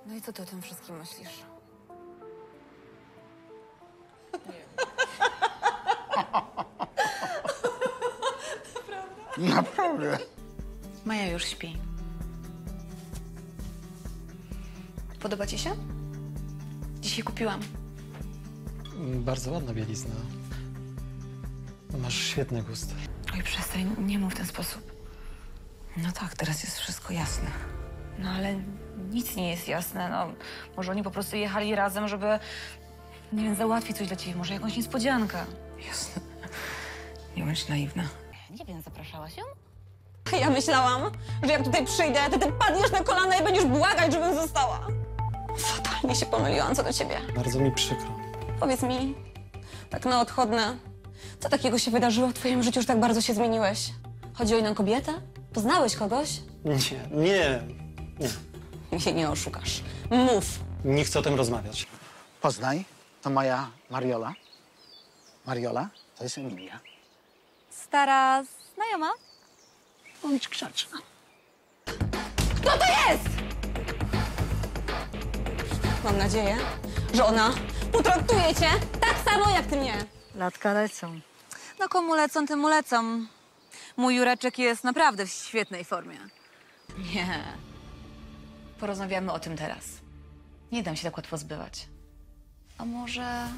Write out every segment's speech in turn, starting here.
No i co ty o tym wszystkim myślisz? Naprawdę. Maja już śpi. Podoba ci się? Dzisiaj kupiłam. Bardzo ładna bielizna. Masz świetny gust. Oj, przestań, nie mów w ten sposób. No tak, teraz jest wszystko jasne. No ale nic nie jest jasne, no. Może oni po prostu jechali razem, żeby, nie wiem, załatwić coś dla ciebie, może jakąś niespodziankę. Jasne. Nie bądź naiwna. Nie wiem, zapraszałaś ją? Ja myślałam, że jak tutaj przyjdę, to ty padniesz na kolana i będziesz błagać, żebym została. Fatalnie się pomyliłam co do ciebie. Bardzo mi przykro. Powiedz mi, tak na odchodne, co takiego się wydarzyło w twoim życiu, że tak bardzo się zmieniłeś? Chodzi o inną kobietę? Poznałeś kogoś? Nie. Mnie nie oszukasz. Mów. Nie chcę o tym rozmawiać. Poznaj, to moja Mariola. Mariola to jest Emilia. Stara znajoma? Bądź grzeczna. Kto to jest? Mam nadzieję, że ona potraktuje cię tak samo jak ty mnie. Latka lecą. No komu lecą, temu lecą. Mój Jureczek jest naprawdę w świetnej formie. Nie. Porozmawiamy o tym teraz. Nie dam się tak łatwo zbywać. A może...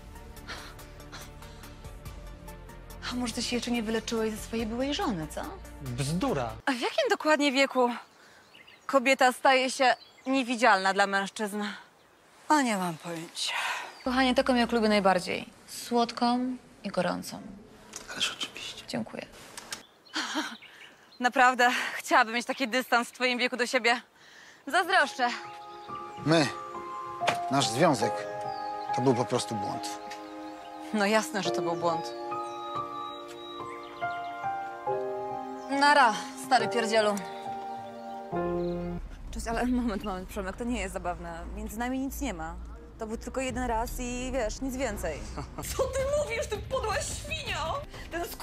A może ty się jeszcze nie wyleczyłeś ze swojej byłej żony, co? Bzdura. A w jakim dokładnie wieku kobieta staje się niewidzialna dla mężczyzn? O, nie mam pojęcia. Kochanie, taką jak lubię najbardziej. Słodką i gorącą. Ależ oczywiście. Dziękuję. Naprawdę chciałabym mieć taki dystans w twoim wieku do siebie. Zazdroszczę. Nasz związek, to był po prostu błąd. No jasne, że to był błąd. Nara, stary pierdzielu. Cześć, ale moment, Przemek, to nie jest zabawne. Między nami nic nie ma. To był tylko jeden raz i wiesz, nic więcej. Co ty mówisz, ty podła świnio? Ten